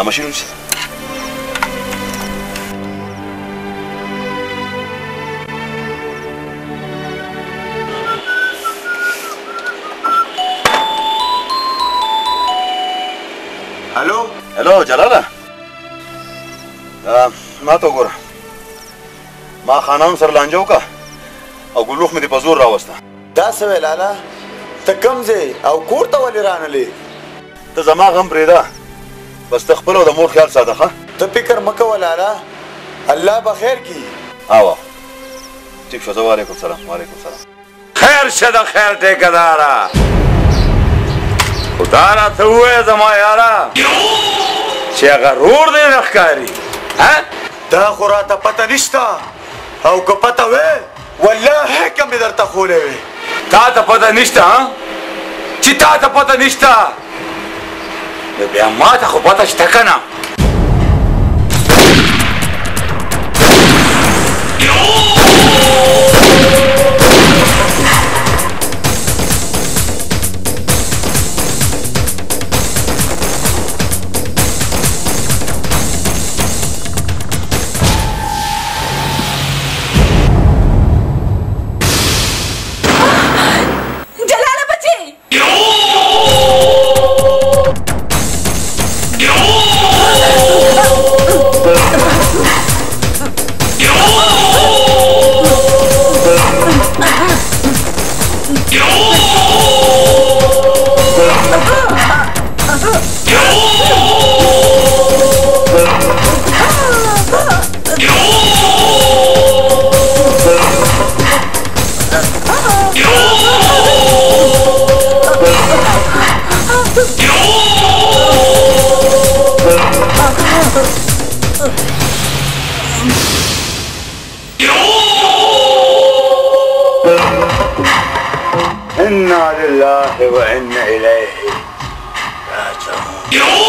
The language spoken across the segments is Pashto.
ماشین ونیسه. هلو جلاله، ما ته وګوره، ما خانانو سره لانجه وکړه او ګلوخ مې دې په زور راوسته. دا څه وی لالا؟ ته کوم ځای او کور ته ولې رانلې؟ ته زما غم پرېږده، بس ته خپل او د مور خیال ساته ښه. ته فکر مه کوه لالا، الله به خیر کړي. اوه ټیک شو. وعلیکم سلام. وعلیکم سلام. خیر شه د خیر ټیکداره، خدا راته ووایه زما یاره چې هغه رور دی نه ښکاري. دا خو راته پته نشته، او که پته وی والله که مې درته ښولی وی. تا ته پته نشته چې تا ته پته نشته؟ نو بیا ما ته خو پته شته که نه؟ إنا لله وإنا إليه راجعون.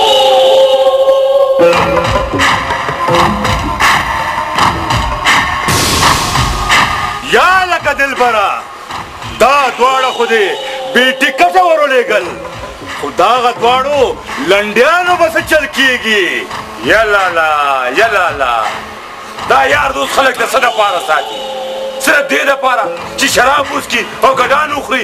یا لکه دلبره، دا دواړه خو دې بې ټکټه ورولېږل، خو دغه دواړو لنډیانو به څه چل کېږي؟ یلالا یلالا، دا یار دوست خلک د څه دپاره ساتي؟ صرف دې دپاره چې شراب وڅکي او ګډان وخوري.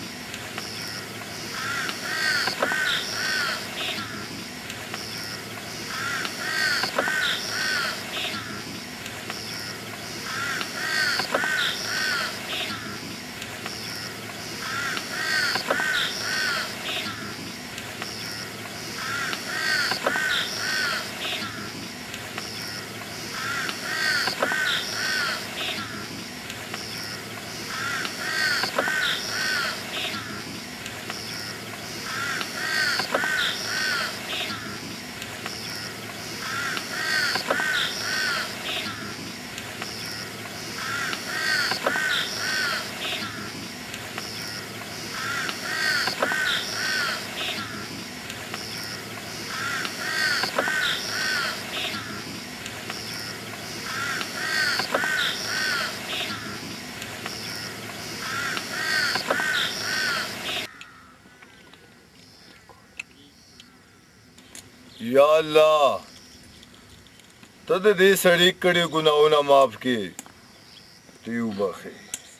یا الله ته د دې سړي کړي ګناهونه معاف کړي، ته یې وبخښې.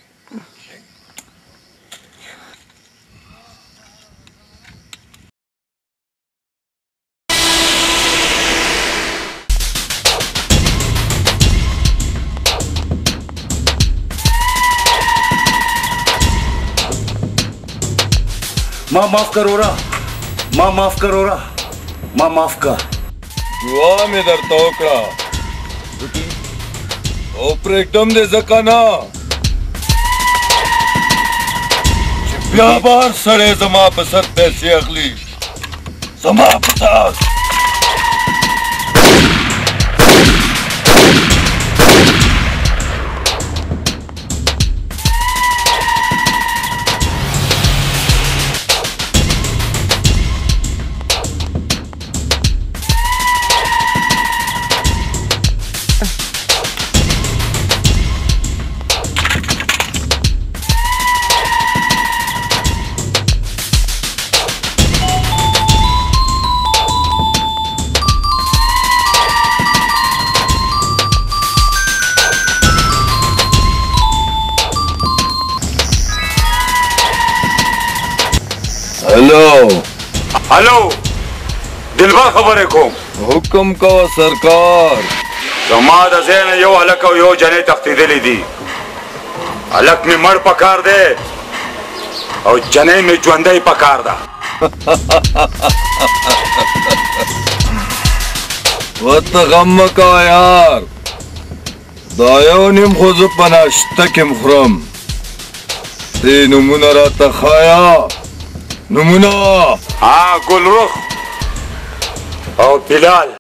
ما माफ करो रा, माँ माफ करो रा, माँ माफ कर. दुआ مې درته وکړه او پرېږدم دې ځکه نه چې بیا به هر سړی زما په سر پیسې اخلي، زما په سر. هلو هلو دلبر خبرې کوم. حکم کوه سرکار. زما د ځای نه یو هلک او یو جنۍ تښتېدلي دي. هلک مې مړ پکار دی او جنۍ مې ژوندی پکار ده. ورته غم مه کوه یار، دا یو نیم خو زه په ناشته کې خورم. دې نومونه راته ښایه، نومونه. ها ګلرخ او بلال.